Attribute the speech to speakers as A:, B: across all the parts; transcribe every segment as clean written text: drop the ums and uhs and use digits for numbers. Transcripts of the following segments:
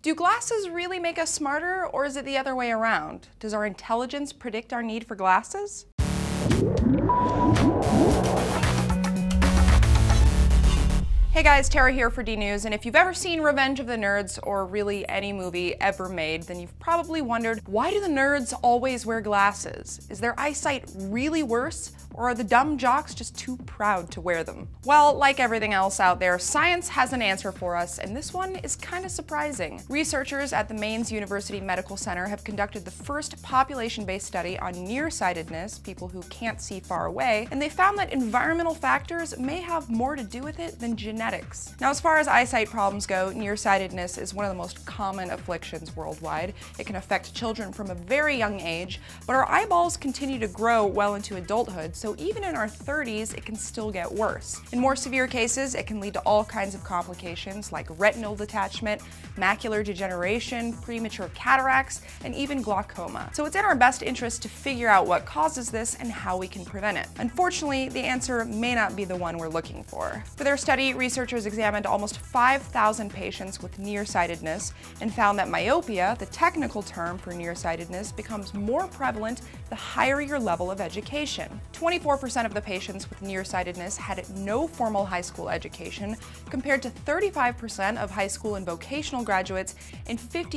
A: Do glasses really make us smarter, or is it the other way around? Does our intelligence predict our need for glasses? Hey guys, Tara here for DNews, and if you've ever seen Revenge of the Nerds, or really any movie ever made, then you've probably wondered, why do the nerds always wear glasses? Is their eyesight really worse, or are the dumb jocks just too proud to wear them? Well, like everything else out there, science has an answer for us, and this one is kind of surprising. Researchers at the Mainz University Medical Center have conducted the first population-based study on nearsightedness, people who can't see far away, and they found that environmental factors may have more to do with it than genetics. Now, as far as eyesight problems go, nearsightedness is one of the most common afflictions worldwide. It can affect children from a very young age, but our eyeballs continue to grow well into adulthood, so even in our 30s, it can still get worse. In more severe cases, it can lead to all kinds of complications like retinal detachment, macular degeneration, premature cataracts, and even glaucoma. So it's in our best interest to figure out what causes this and how we can prevent it. Unfortunately, the answer may not be the one we're looking for. For their study, researchers examined almost 5,000 patients with nearsightedness and found that myopia, the technical term for nearsightedness, becomes more prevalent the higher your level of education. 24% of the patients with nearsightedness had no formal high school education, compared to 35% of high school and vocational graduates and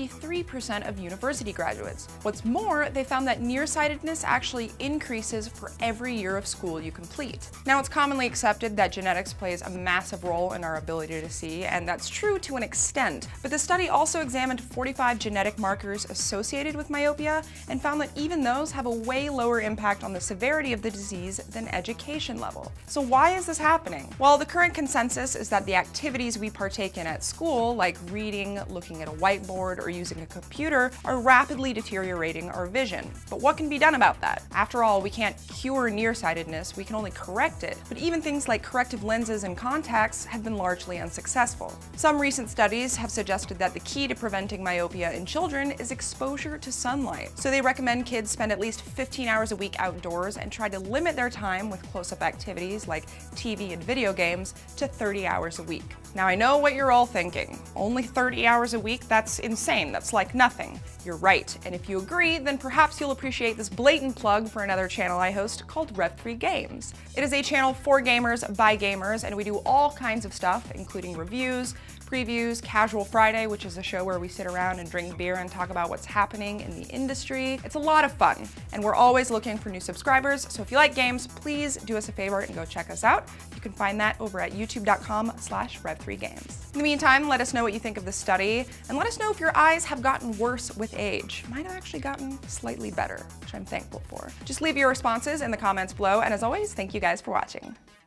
A: 53% of university graduates. What's more, they found that nearsightedness actually increases for every year of school you complete. Now, it's commonly accepted that genetics plays a massive role in our ability to see, and that's true to an extent. But the study also examined 45 genetic markers associated with myopia and found that even those have a way lower impact on the severity of the disease than education level. So why is this happening? Well, the current consensus is that the activities we partake in at school, like reading, looking at a whiteboard, or using a computer, are rapidly deteriorating our vision. But what can be done about that? After all, we can't cure nearsightedness, we can only correct it. But even things like corrective lenses and contacts have been largely unsuccessful. Some recent studies have suggested that the key to preventing myopia in children is exposure to sunlight. So they recommend kids spend at least 15 hours a week outdoors and try to limit their time with close-up activities like TV and video games to 30 hours a week. Now, I know what you're all thinking. Only 30 hours a week? That's insane. That's like nothing. You're right. And if you agree, then perhaps you'll appreciate this blatant plug for another channel I host called Rev3 Games. It is a channel for gamers by gamers, and we do all kinds of stuff, including reviews, previews, Casual Friday, which is a show where we sit around and drink beer and talk about what's happening in the industry. It's a lot of fun, and we're always looking for new subscribers, so if you like games, please do us a favor and go check us out. You can find that over at youtube.com/rev3games. In the meantime, let us know what you think of this study, and let us know if your eyes have gotten worse with age. Mine have actually gotten slightly better, which I'm thankful for. Just leave your responses in the comments below, and as always, thank you guys for watching.